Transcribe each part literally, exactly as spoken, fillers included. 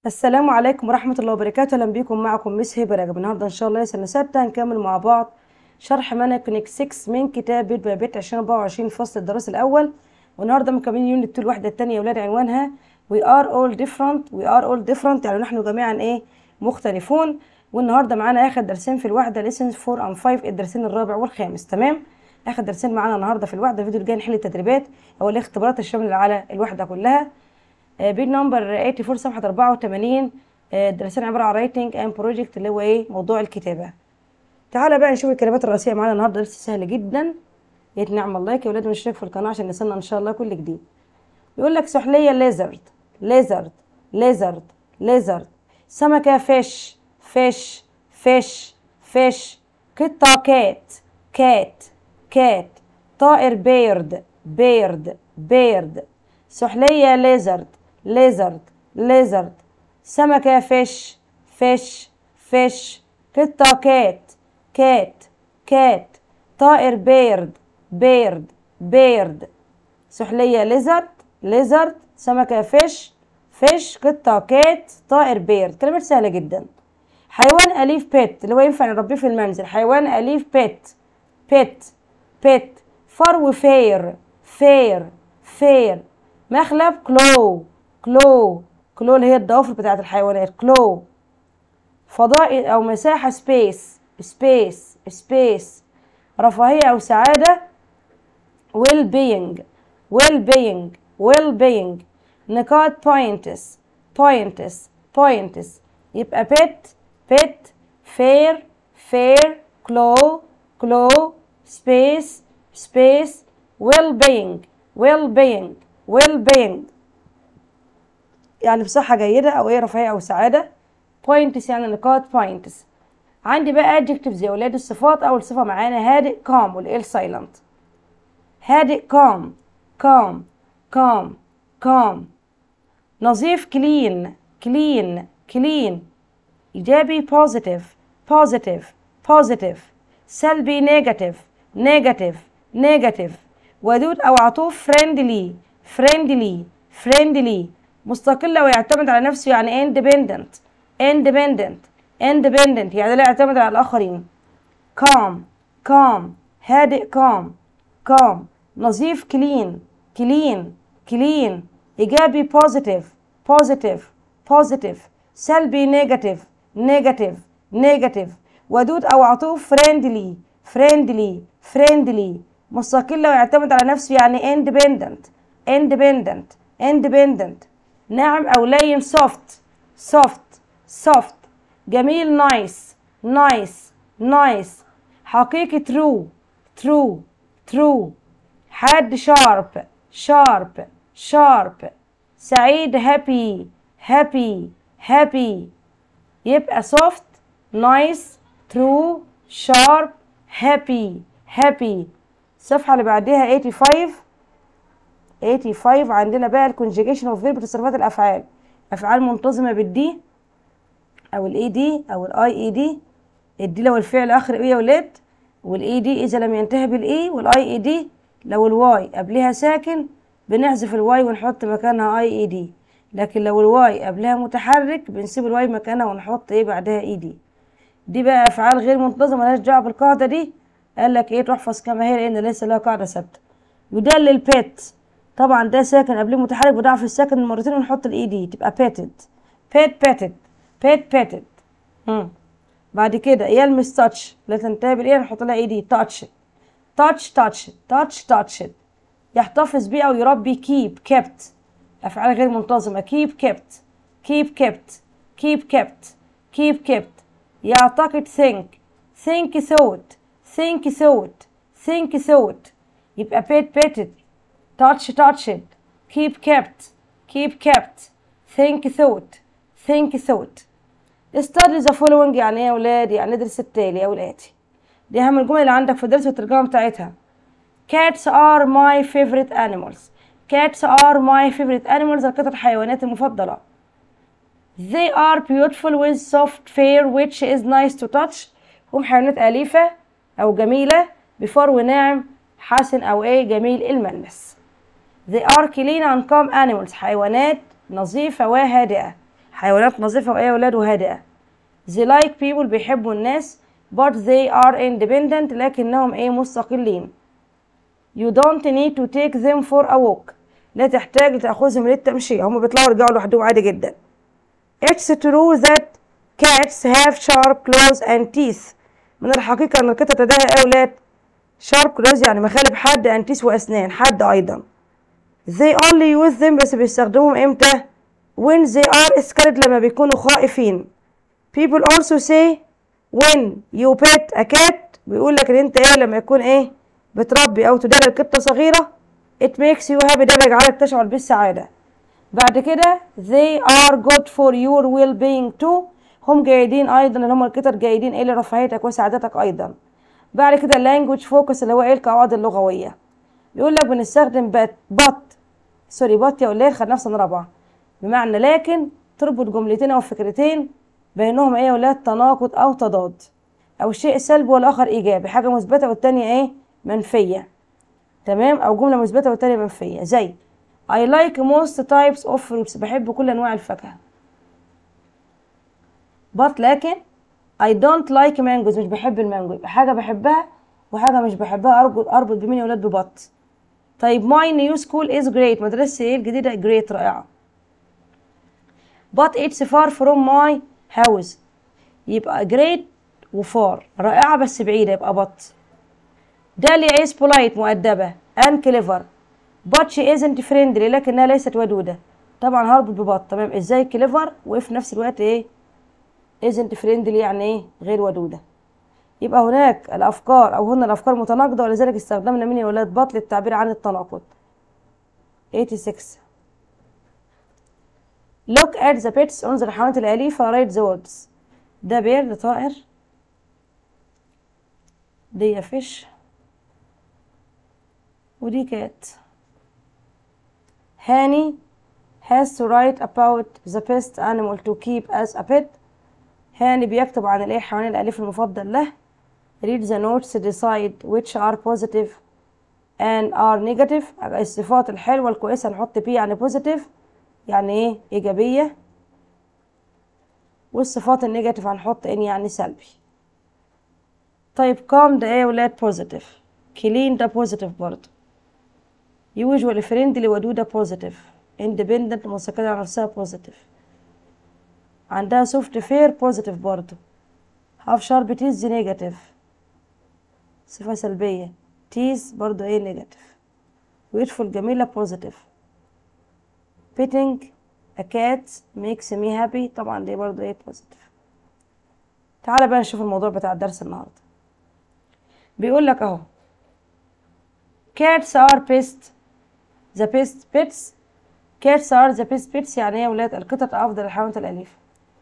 السلام عليكم ورحمة الله وبركاته. أهلا بيكم، معكم مس هبة رجب. النهاردة إن شاء الله سنة ستة هنكمل مع بعض شرح منهج كونكت ستة من كتاب بيت باي بيت ألفين وأربعة وعشرين الفصل الدراسي الأول. والنهاردة مكملين يونت اتنين الوحدة التانية يا ولاد، عنوانها We are all different We are all different يعني نحن جميعا إيه مختلفون. والنهاردة معانا آخر درسين في الوحدة lessons فور and فايف، الدرسين الرابع والخامس. تمام، آخر درسين معانا النهاردة في الوحدة. الفيديو الجاي نحل التدريبات أو الاختبارات الشاملة على الوحدة كلها. بيج نمبر ثمانية وثمانين صفحة أربعة وثمانين. الدرسين عبارة عن رايتنج اند بروجكت اللي هو ايه موضوع الكتابة. تعالى بقى نشوف الكلمات الرئيسية معانا النهارده. درس سهل جدا، يتنعم الله يا ولاد ونشترك في القناة عشان نصلنا ان شاء الله كل جديد. بيقول لك سحلية ليزرد ليزرد ليزرد ليزرد، سمكة فيش فيش فيش فيش، قطة كات كات كات، طائر بيرد بيرد بيرد، سحلية ليزرد ليزرد ليزرد، سمكة فيش فيش فيش، قطة كات كات كات، طائر بيرد بيرد بيرد، سحلية ليزرد ليزرد، سمكة فيش فيش، قطة كات، طائر بيرد. كلمات سهلة جدا. حيوان أليف بيت اللي هو ينفع نربيه في المنزل، حيوان أليف بيت بيت بيت، فرو فير فير فير، مخلب كلو كلو كلو اللي هي الضوافر بتاعت الحيوانات كلو، فضاء أو مساحة سبيس سبيس سبيس، رفاهية أو سعادة well being well being well being، نقاط points points points، يبقى pet pet fair fair claw claw space space well being well being well being يعني بصحة جيدة أو إيه رفاهية أو سعادة. points يعني نقاط points. عندي بقى adjectives يا ولاد، الصفات. أول صفة معانا هادئ calm والإل silent. هادئ calm calm calm calm، نظيف clean clean clean، إيجابي positive positive positive، سلبي negative negative negative، ودود أو عطوف friendly friendly friendly، مستقل أو يعتمد على نفسه يعني independent independent independent يعني لا يعتمد على الآخرين. calm calm هادئ calm calm، نظيف clean clean clean، إيجابي positive positive positive، سلبي negative negative negative، ودود أو عطوف friendly friendly friendly، مستقل ويعتمد على نفسه يعني independent independent independent، ناعم أو لين soft soft soft، جميل nice nice nice، حقيقي true true true، حاد sharp sharp sharp، سعيد happy happy happy، يبقى soft nice true sharp happy happy. الصفحة اللي بعدها خمسة وثمانين خمسة وثمانين عندنا بقى الكونجيجيشن اوف فيرب، تصرفات الأفعال. أفعال منتظمة بالدي أو الاي دي أو الاي اي دي. الدي لو الفعل آخر ايه يا ولاد، والاي دي إذا لم ينتهي بالاي، والاي اي دي لو الواي قبلها ساكن بنحذف الواي ونحط مكانها اي اي دي، لكن لو الواي قبلها متحرك بنسيب الواي مكانها ونحط ايه بعدها اي دي. دي بقى افعال غير منتظمه مالهاش دعوه بالقاعده دي، قال لك ايه تحفظ كما هي لان ليس لها قاعده ثابته. يدلل بيت، طبعا ده ساكن قبليه متحرك بضعف الساكن مرتين ونحط الاي دي تبقى بيتد بيت بيتد بيت بيتد. امم بعد كده يلمس تاتش، لا تنتهي بالايه نحط لها اي دي تاتش تاتش تاتش تاتش تاتش، يحتفظ بيه او يربي keep kept، افعال غير منتظمه keep kept keep kept keep kept keep kept، يعتقد think think thought think thought think thought، يبقى pet petted touch touched keep kept keep kept think thought think thought. study the following يعني ايه يا ولاد، يعني ندرس التالي او الاتي. دي اهم الجمل اللي عندك في الدرس والترجمه بتاعتها. Cats are my favorite animals. Cats are my favorite animals. القطط الحيوانات المفضلة. They are beautiful with soft fur which is nice to touch. هم حيوانات أليفة أو جميلة بفرو وناعم حسن أو إيه جميل الملمس. They are clean and calm animals. حيوانات نظيفة وهادئة. حيوانات نظيفة وإيه يا ولاد وهادئة. they like people بيحبوا الناس but they are independent لكنهم إيه مستقلين. you don't need to take them for a walk لا تحتاج تأخذهم للتمشية، هم بيطلعوا يرجعوا لوحدهم عادي جدا. it's true that cats have sharp claws and teeth من الحقيقة أن القطط لديها إيه يا ولاد sharp claws يعني مخالب حاد and teeth وأسنان حاد أيضا. they only use them بس بيستخدموهم إمتى؟ when they are scared لما بيكونوا خائفين. people also say when you pet a cat بيقول لك ان انت ايه لما يكون ايه بتربي او تدلل قطه صغيره it makes you happy ده بيجعلك تشعر بالسعاده. بعد كده they are good for your well being too هم جيدين ايضا اللي هم القطط جيدين ايه لرفاهيتك وسعادتك ايضا. بعد كده language focus اللي هو ايه القواعد اللغويه بيقول لك بنستخدم بات بط سوري بط يا ولاد خد نفس رابعه بمعنى لكن تربط جملتين او فكرتين بينهم ايه يا ولاد تناقض او تضاد او شيء سلبي والاخر ايجابي حاجه مثبته والتانيه ايه منفيه تمام او جمله مثبته والتانيه منفيه زي I like most types of fruits بحب كل انواع الفاكهه but لكن I don't like mangoes مش بحب المانجو يبقى حاجه بحبها وحاجه مش بحبها اربط اربط بمين يا ولاد ببط. طيب my new school is great مدرستي ايه الجديده great رائعه but it's far from my house يبقى great وفار رائعة بس بعيدة يبقى بط. داليا is polite مؤدبة and clever but she isn't friendly لكنها ليست ودودة طبعا هربط ببط تمام ازاي clever وفي نفس الوقت ايه isn't friendly يعني ايه غير ودودة. يبقى هناك الافكار او هنا الافكار متناقضة ولذلك استخدمنا من يا ولاد بط للتعبير عن التناقض. ستة وثمانين look at the pets انظر الحيوانات الأليفة write the words ده بير ده طائر دي فيش ودي كات. هاني has to write about the best animal to keep as a pet هاني بيكتب عن الايه الحيوان الأليف المفضل له. read the notes decide which are positive and are negative الصفات الحلوة الكويسة نحط بيه يعني positive يعني ايه ايجابية والصفات النيجاتيف هنحط ان يعني سلبي. طيب calm ده ايه يا ولاد بوزيتيف clean ده بوزيتيف برضه usually friendly ودودة بوزيتيف independent مستقلة على نفسها بوزيتيف عندها soft fair بوزيتيف برضه have sharp teeth نيجاتيف صفة سلبية teeth برضه ايه نيجاتيف beautiful جميلة بوزيتيف petting a cat makes me happy طبعا دي برضو ايه positive. تعالى بقى نشوف الموضوع بتاع الدرس النهارده. بيقول لك اهو cats are best the best pets cats are the best pets يعني ايه يا ولاد القطط افضل الحيوانات الاليفه.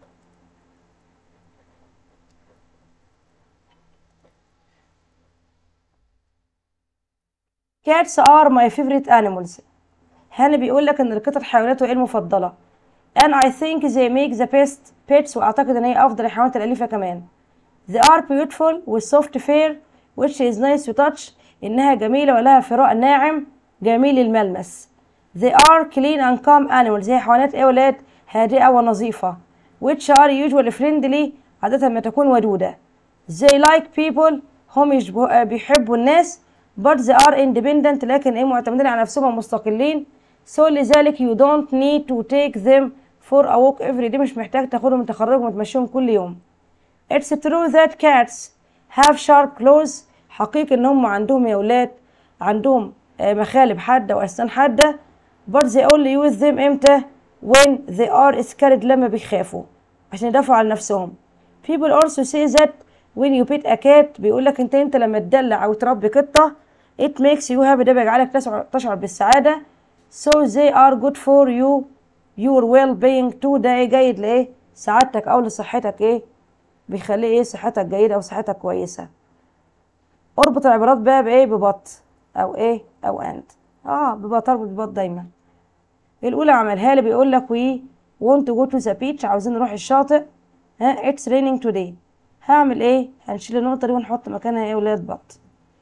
cats are my favorite animals هنا بيقول لك ان القطط حيواناته ايه المفضله and I think they make the best pets واعتقد ان هي افضل الحيوانات الاليفه كمان. they are beautiful with soft fur which is nice to touch انها جميله ولها فراء ناعم جميل الملمس. they are clean and calm animals هي حيوانات ايه ولاد هادئه ونظيفه which are usually friendly عاده ما تكون ودوده. they like people هم بيحبوا الناس but they are independent لكن ايه معتمدين على نفسهم ومستقلين so لذلك you don't need to take them for a walk every day مش محتاج تاخدهم تخرجهم وتمشيهم كل يوم. it's true that cats have sharp claws حقيقي ان هم عندهم يا ولاد عندهم مخالب حادة وأسنان حادة but they only use them امتى when they are scared لما بيخافوا عشان يدافعوا عن نفسهم. people also say that when you pet a cat بيقولك انت انت لما تدلع او تربي قطة it makes you happy ده بيجعلك تشعر بالسعادة so they are good for you your well being too ده ايه جيد لايه سعادتك او لصحتك ايه بيخليه ايه صحتك جيدة او صحتك كويسة. اربط العبارات بقى بايه ببط او ايه او and اه ببط اربط ببط دايما. الاولى عملها لي بيقول لك we want to go to the beach عاوزين نروح الشاطئ ها it's raining today هعمل ايه هنشيل النقطة دي ونحط مكانها ايه ولاد بط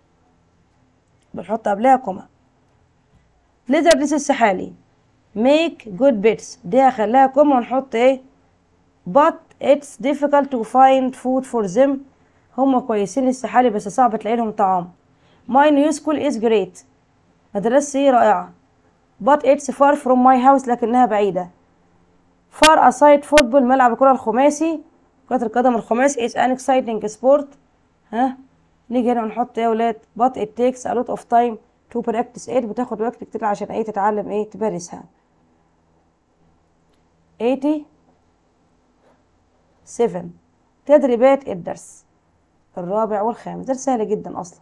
بنحط قبلها كوما. ليتر دي السحالي make good bets دي هخليها كوما ونحط ايه but it's difficult to find food for them. هم كويسين لسه حالي بس صعب تلاقي لهم طعام. my new school is great. مدرستي رائعة. but it's far from my house. لكنها بعيدة. far aside football. ملعب الكرة الخماسي كرة القدم الخماسي is an exciting sport. ها نيجي هنا ونحط ايه يا ولاد but it takes a lot of time to practice it. بتاخد وقت كتير عشان ايه تتعلم ايه تمارسها. سبعة تدريبات الدرس الرابع والخامس. درس سهل جدا اصلا.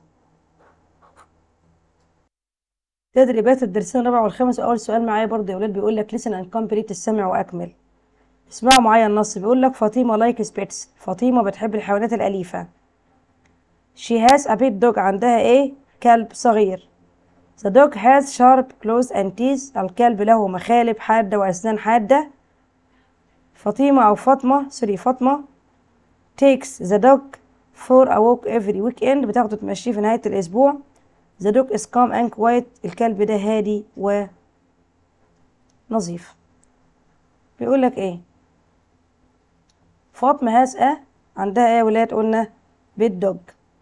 تدريبات الدرسين الرابع والخامس. اول سؤال معايا برضه يا ولاد بيقول لك listen and complete. السمع واكمل. اسمعوا معايا النص. بيقول لك فاطمه لايك بيتس. فاطمه بتحب الحيوانات الاليفه. she has a pet dog. عندها ايه كلب صغير. the dog has sharp claws and teeth. الكلب له مخالب حاده واسنان حاده. فاطمه او فاطمه سوري فاطمه takes the dog for a walk every weekend. بتاخده تمشيه في نهايه الاسبوع. the dog is calm and quiet. الكلب ده هادي ونظيف. بيقول لك ايه فاطمه has a عندها ايه يا ولاد قلنا بيت دوج.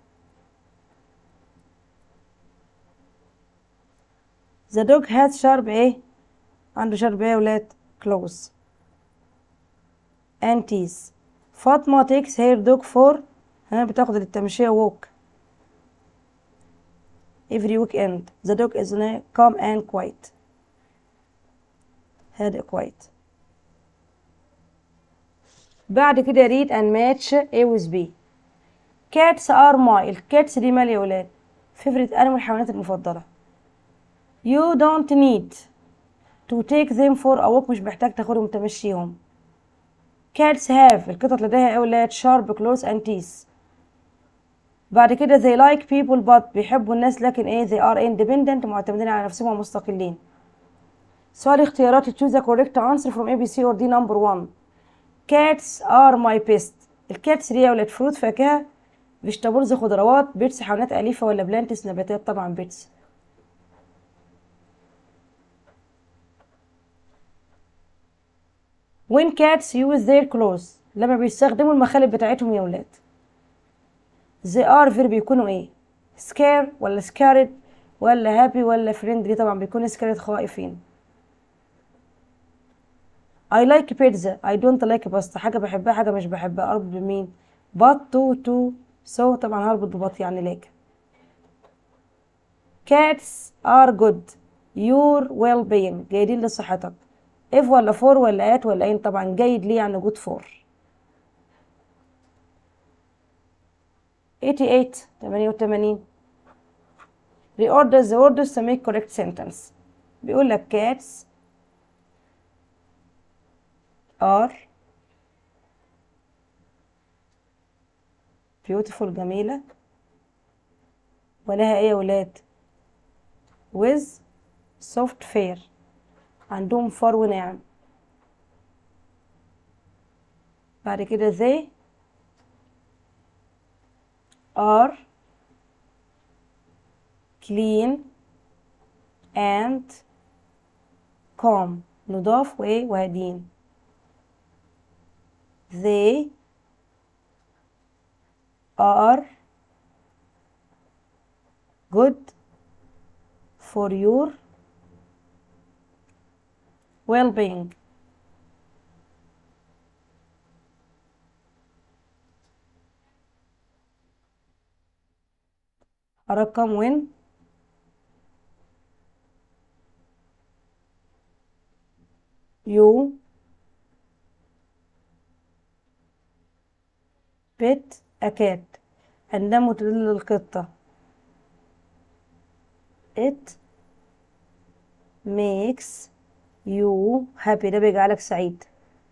the dog has sharp ايه عنده sharp ايه يا ولاد claws and teeth. فاطمه takes her dog for ها بتاخد التمشيه walk every weekend. the dog is calm and quiet. هادئ quiet. بعد كده read and match A with B. cats are my. الكاتس دي مال يا ولاد favorite animal الحيوانات المفضلة. you don't need to take them for a walk. مش محتاج تاخدهم تمشيهم. cats have القطط لديها يا ولاد sharp claws and teeth. بعد كده they like people but بيحبوا الناس لكن ايه they are independent معتمدين على نفسهم ومستقلين. سؤال اختيارات choose the correct answer from A B C or D. number one. cats are my best. الكاتس دي يا ولاد فروت فاكهة فيجيتابلز خضروات بيتس حيوانات أليفة ولا بلانتس نباتات. طبعا بيتس. when cats use their claws لما بيستخدموا المخالب بتاعتهم يا ولاد they are very بيكونوا ايه scared ولا scared ولا happy ولا friendly. طبعا بيكونوا scared خائفين. I like pizza. I don't like pasta. حاجة بحبها حاجة مش بحبها. أربط بمين but to to so طبعا هربط ببط يعني لكن. cats are good your well being. جيدين لصحتك. if ولا for ولا at ولا in. طبعا جيد ليه يعني good for. ثمانية وثمانين reorder the words to make correct sentence. بيقول لك cats are beautiful جميلة ولها ايه يا ولاد with soft fur. عندهم فر وناعم. بعد كده they are clean and calm. نضاف وايه وهادين. they are good for your well-being. رقم when you pet a cat. عندما تدل القطة it makes you happy. ده بيجعلك سعيد.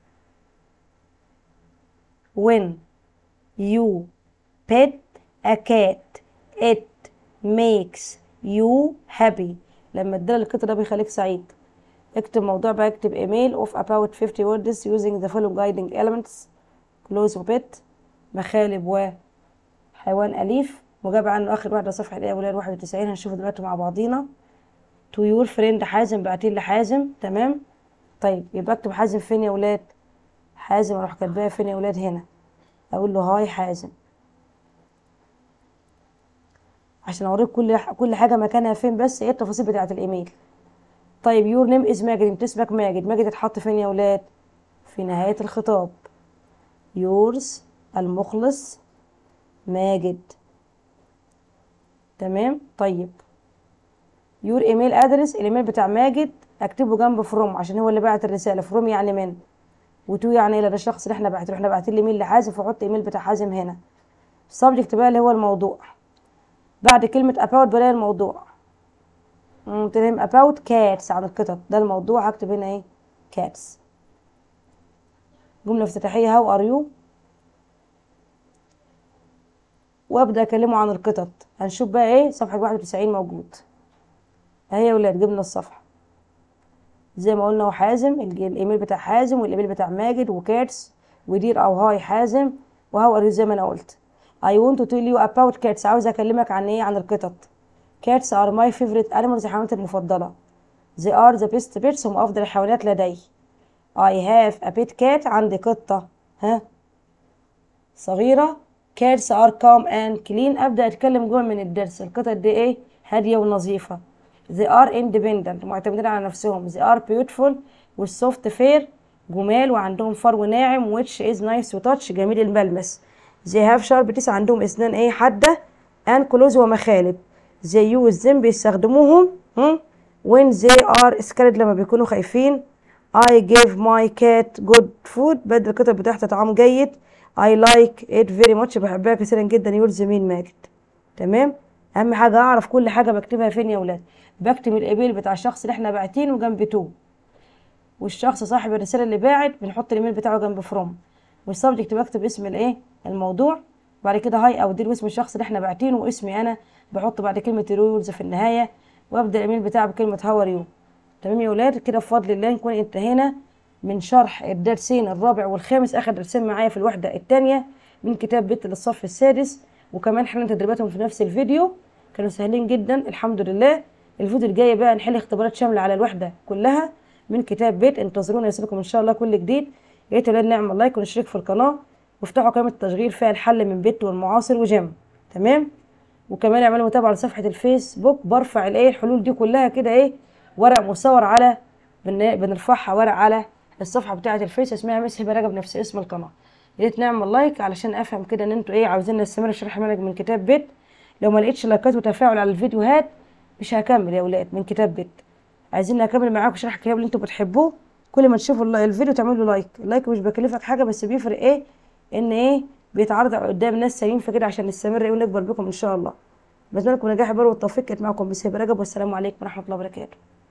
when you pet a cat it makes you happy. لما تدل القطة ده بيخليك سعيد. اكتب موضوع بقى. اكتب ايميل of about fifty words using the following guiding elements. close و pet مخالب وحيوان أليف. مجاب عنه آخر واحدة صفحة الأولى ولاد واحد وتسعين. هنشوفه دلوقتي مع بعضينا. to your friend حازم بعتين لحازم. تمام. طيب يبقى اكتب حازم فين يا ولاد؟ حازم اروح كاتباها فين يا ولاد؟ هنا اقول له هاي حازم عشان اوريك كل كل حاجه مكانها فين، بس ايه التفاصيل بتاعه الايميل. طيب يور نيم از ماجد، انت اسمك ماجد، ماجد اتحط فين يا ولاد؟ في نهايه الخطاب. يورز المخلص ماجد. تمام. طيب يور ايميل ادرس، الايميل بتاع ماجد اكتبه جنب فروم عشان هو اللي بعت الرساله. فروم يعني من، وتو يعني الى الشخص اللي احنا بعته. احنا باعتين الايميل لحازم فحط ايميل بتاع حازم هنا. السبجكت بقى اللي هو الموضوع، بعد كلمه about بلاقي الموضوع. تمام. about cats عن القطط، ده الموضوع، هكتب هنا ايه؟ cats. جمله افتتاحيه how are you، وابدا اكلمه عن القطط. هنشوف بقى ايه صفحه واحد وتسعين موجود اهي يا ولاد. جبنا الصفحه زي ما قلنا، وحازم الايميل بتاع حازم والايميل بتاع ماجد وكاتس ودير او هاي حازم وهاو ار يو زي ما انا قلت. I want to tell you about cats، عاوز اكلمك عن ايه؟ عن القطط. cats are my favorite animals، حيواناتي المفضله. they are the best pets، هم افضل الحيوانات لدي. I have a pet cat، عندي قطه ها صغيره. cats are calm and clean، ابدا اتكلم جوه من الدرس. القطط دي ايه؟ هاديه ونظيفه. they are independent، معتمدين على نفسهم. they are beautiful والsoft fair، جمال وعندهم فرو ناعم. which is nice وتاتش، جميل الملمس. they have sharp teeth، عندهم اسنان ايه؟ حاده. and claws ومخالب. they use them، بيستخدموهم هم when they are scared، لما بيكونوا خايفين. I give my cat good food، بدي القطط بتاعتي طعام جيد. I like it very much، بحبها كثيرا جدا. يورز مين؟ ماجد. تمام. اهم حاجه اعرف كل حاجه بكتبها فين يا ولاد. بكتب الايميل بتاع الشخص اللي احنا باعتينه جنب تو، والشخص صاحب الرساله اللي باعت بنحط الايميل بتاعه جنب فروم، والسبجكت بكتب اسم الايه؟ الموضوع. بعد كده هاي او دير واسم الشخص اللي احنا باعتينه، واسمي انا بحط بعد كلمه يورز في النهايه، وابدا الايميل بتاعه بكلمه هاو ار يو. تمام يا ولاد. كده بفضل الله نكون انتهينا من شرح الدرسين الرابع والخامس، اخر درسين معايا في الوحده الثانيه من كتاب بيت للصف السادس، وكمان حلنا تدريباتهم في نفس الفيديو، كانوا سهلين جدا الحمد لله. الفيديو الجاي بقى نحل اختبارات شامله على الوحده كلها من كتاب بيت. انتظرونا يسيبكم ان شاء الله كل جديد. يا ريت ولاد نعمل لايك ونشترك في القناه، وافتحوا قائمه التشغيل فيها الحل من بيت والمعاصر وجيم. تمام. وكمان اعملوا متابعه لصفحه الفيسبوك، برفع الايه الحلول دي كلها كده ايه ورق مصور على بن- بنرفعها ورق على الصفحه بتاعه الفيس، اسمها مس هبه رجب، نفس اسم القناه. يا ريت نعمل لايك علشان افهم كده ان انتوا ايه عاوزين نستمر شرح منهج من كتاب بيت. لو ما لقيتش لايكات وتفاعل على الفيديوهات مش هكمل يا اولاد من كتاب بيت. عايزين اكمل معاكم شرح الكتاب اللي انتوا بتحبوه. كل ما تشوفوا الل- الفيديو تعملوا لايك. اللايك مش بكلفك حاجه، بس بيفرق ايه ان ايه بيتعرض قدام ناس سالمين فكده عشان نستمر ايه ونكبر بكم ان شاء الله. بتمنى لكم نجاح بر والتوفيق. كانت معكم مس هبه رجب، والسلام عليكم ورحمه الله وبركاته.